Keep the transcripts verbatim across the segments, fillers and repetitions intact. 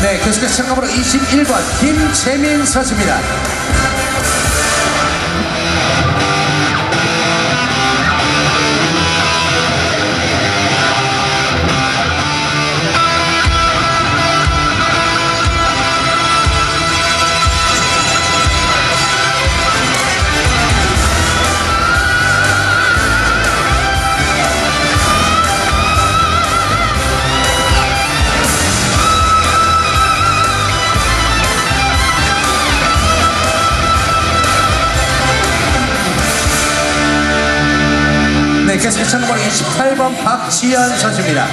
네, 계속해서 참가번호 이십일 번 김채민 선수입니다. 네, 계속해서 참가번호 이십팔 번 박지현 선수입니다.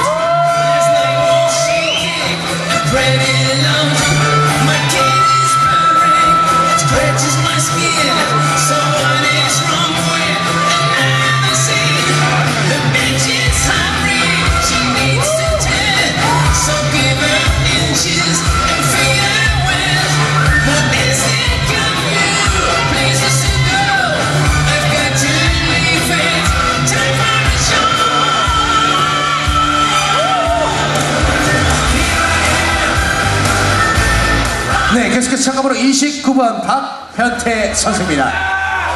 네, 계속해서 참가번호 이십구 번 박현태 선수입니다.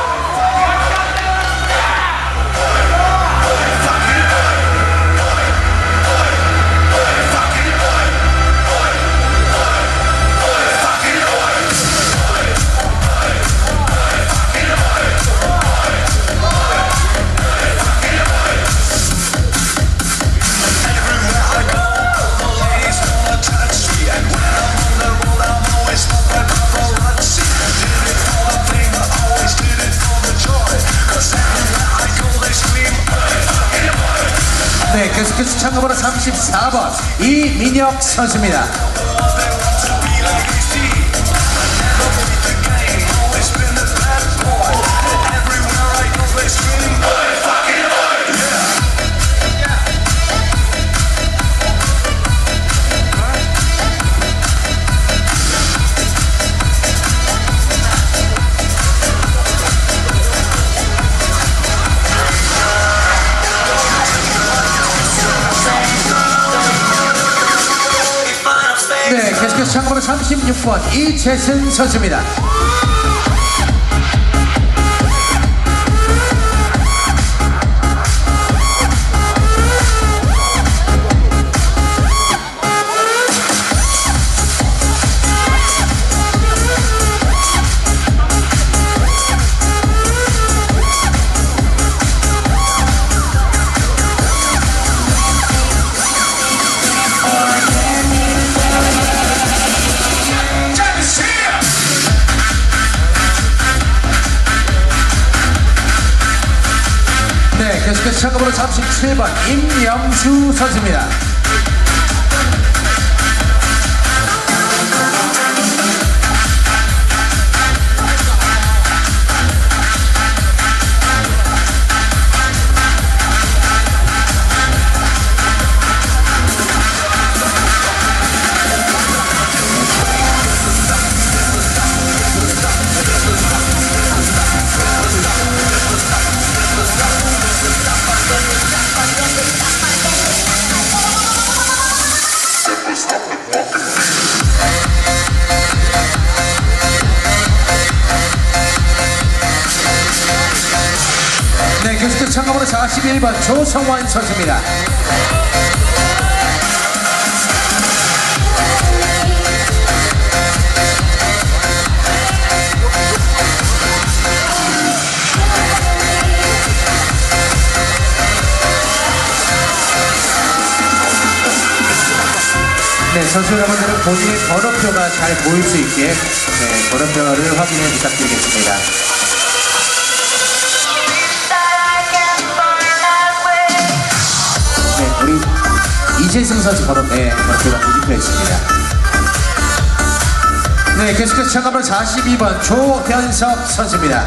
네, 계속해서 참가번호 삼십사 번 이민혁 선수입니다. 네, 계속해서 참가번호 삼십육 번 이재승 선수입니다. 네, 계속해서 참가번호 삼십칠 번 임영수 선수입니다. 네, 계속해서 참가번호 사십일 번 조성환 선수입니다. 네, 선수 여러분들은 본인의 번호표가 잘 보일 수 있게 네, 번호표를 확인해 부탁드리겠습니다. 네, 우리 이재승 선수 번호, 네, 번호표가 뒤집혀 있습니다. 네, 계속해서 참가번호 사십이 번 조현석 선수입니다.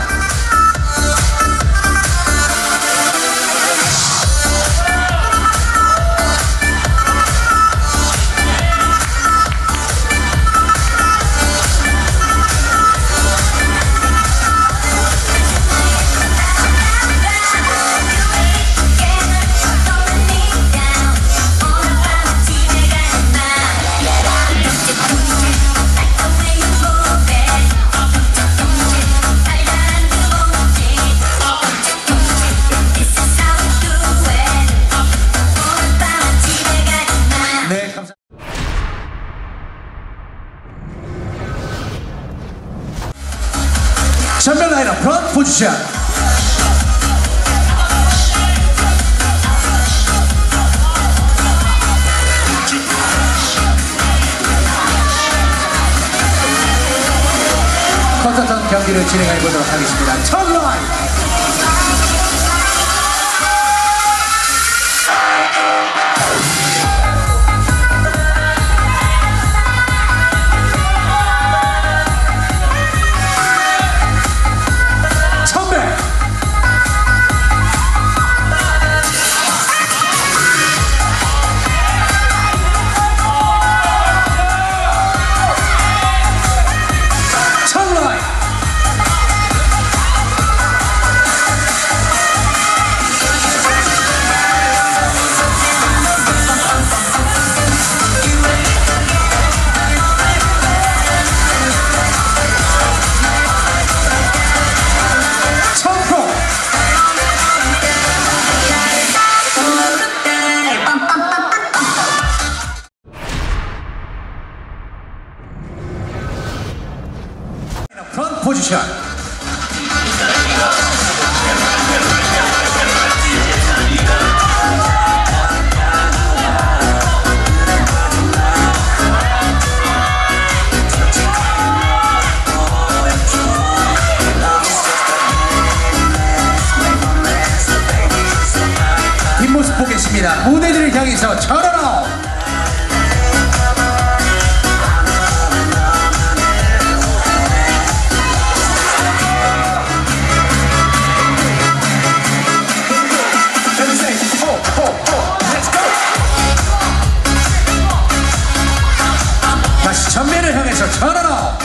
포지션. 쿼터전 경기를 진행해 보도록 하겠습니다. 턴라인. 프론트 포지션. 뒷모습 보겠습니다. 무대들을 향해서 전원아웃. 다시 전면을 향해서 전원아웃.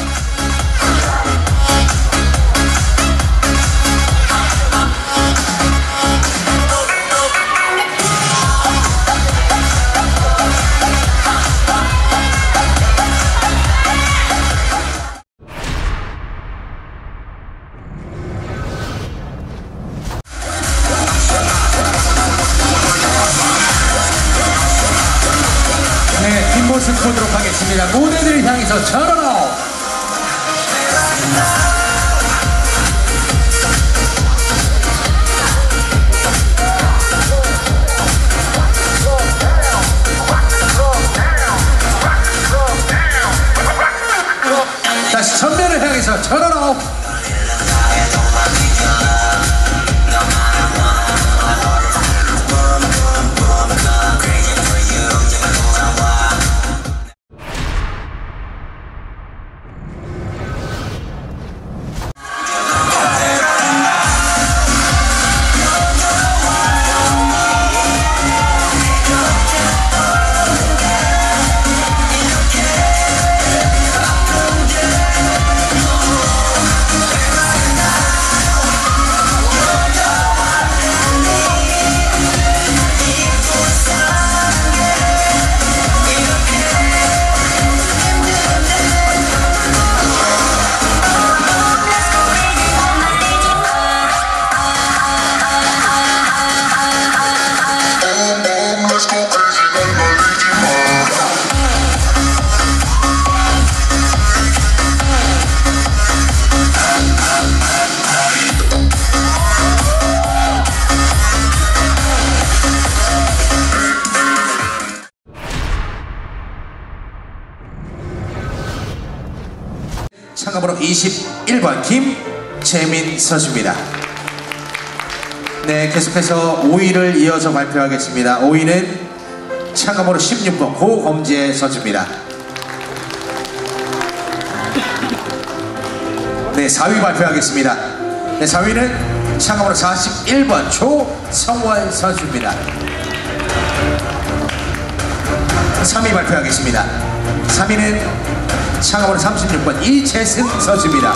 네, 뒷모습 보도록 하겠습니다. 무대들을 향해서 전원아웃. 다시 전면을 향해서 전원아웃. 참가번호 이십일 번 김재민 선수입니다. 네, 계속해서 오 위를 이어서 발표하겠습니다. 오 위는 참가번호 십육 번 고검재 선수입니다. 네, 사 위 발표하겠습니다. 네, 사 위는 참가번호 사십일 번 조성원 선수입니다. 삼 위 발표하겠습니다. 삼 위는 참가번호 삼십육 번 이재승 선수입니다.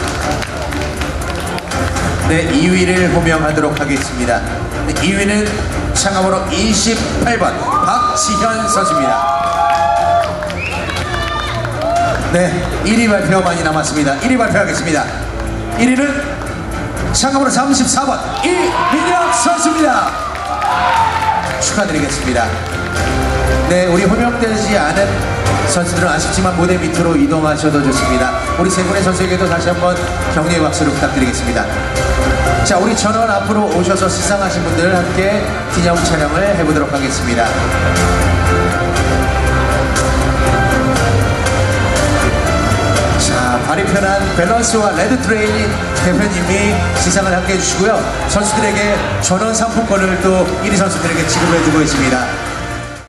네, 이 위를 호명하도록 하겠습니다. 네, 이 위는 참가번호 이십팔 번 박지현 선수입니다. 네, 일 위 발표만이 남았습니다. 일 위 발표하겠습니다. 일 위는 참가번호 삼십사 번 이민혁 선수입니다. 축하드리겠습니다. 네, 우리 호명되지 않은 선수들은 아쉽지만 무대 밑으로 이동하셔도 좋습니다. 우리 세 분의 선수에게도 다시 한번 격려의 박수를 부탁드리겠습니다. 자, 우리 전원 앞으로 오셔서 수상하신 분들 함께 기념 촬영을 해보도록 하겠습니다. 자, 발이 편한 밸런스와 레드트레인 대표님이 시상을 함께 해주시고요. 선수들에게 전원 상품권을 또 일 위 선수들에게 지급해주고 있습니다.